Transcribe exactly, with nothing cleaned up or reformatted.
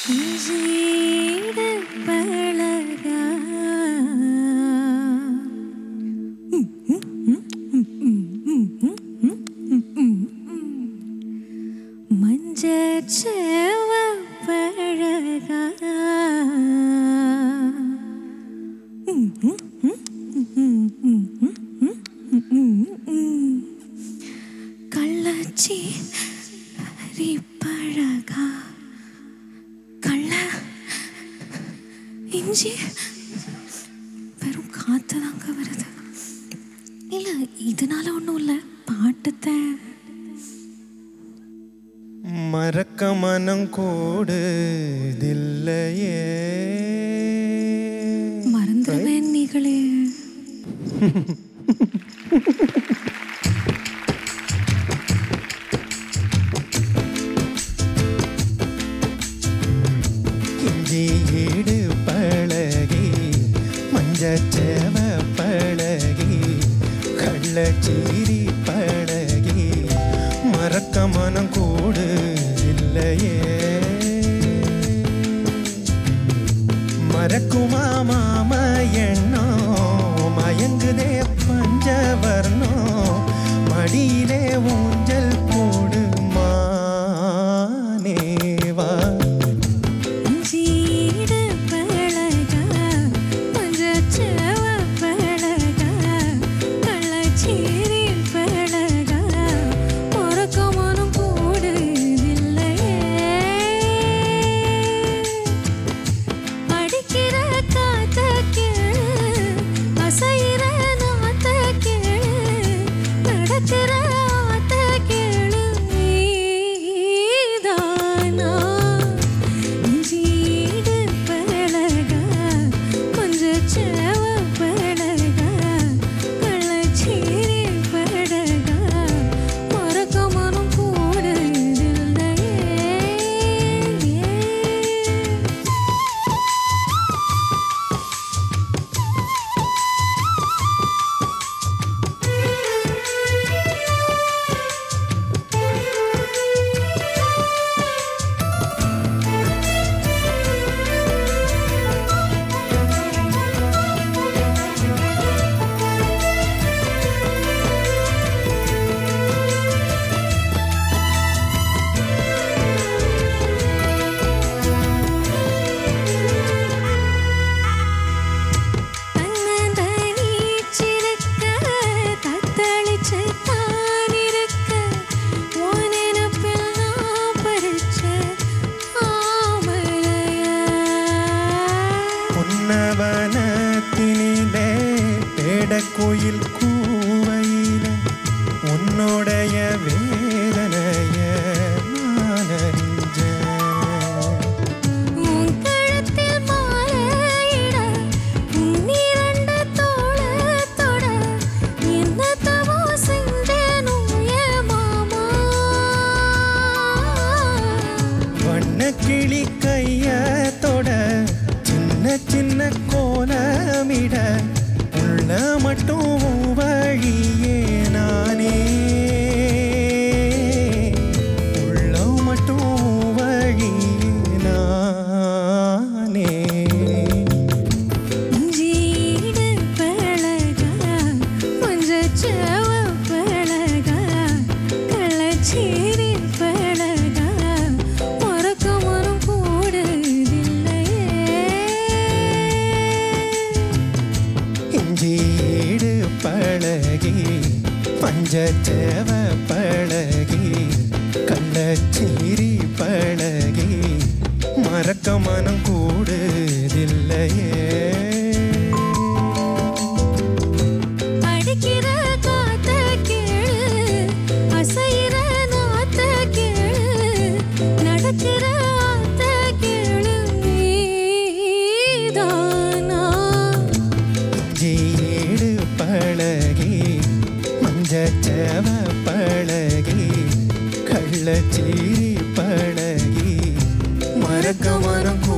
மறக்க மனம் கூடுதில்லையே மறந்துடுவேன் நீங்களே இஞ்சி ஈடு பழகி மஞ்சச்சேவ பழகி கள்ளச்சீரி பழகி மறக்க மனம் கூடு இல்லையே மறக்குமா மாம எண்ணோ மயங்குதே பஞ்சவர்ணோ மடியிலே ஊஞ்சல் போடுமா நேவா வனத்தினிலே பேடக்கோயில் கூவையில உன்னோடைய வேதனைய நான் அறிஞ்சேன். உன் கழுத்தில் மாலையிட உன்னிரண்டு தோளத்தொட என்ன தவோ செஞ்சேனோ என் மாமா. வண்ணக்கிளி கையத்தோட சின்ன சின்ன கோலமிட உள்ள மட்டும் வழியே நானே உள்ள மட்டும் வழியே நானே. இஞ்சீடு பழகா மஞ்சச்சேவ பழகா கள்ளச்சீரி பழகா மறக்க மனம் கூடுதில்லையே. இஞ்சீடு பழகி பஞ்சச்சேவ பழகி கள்ளச்சீரி பழகி மறக்க மனம் கூடுதில்லையே. அடிக்கிற காத்த கேளு அசைகிற நாத்த கேளு நடக்கிற ஆத்த கேளு நீதானா. இஞ்சீடு பழகி மஞ்சச்சேவ பழகி கள்ளச்சீரி பழகி மறக்க மனம்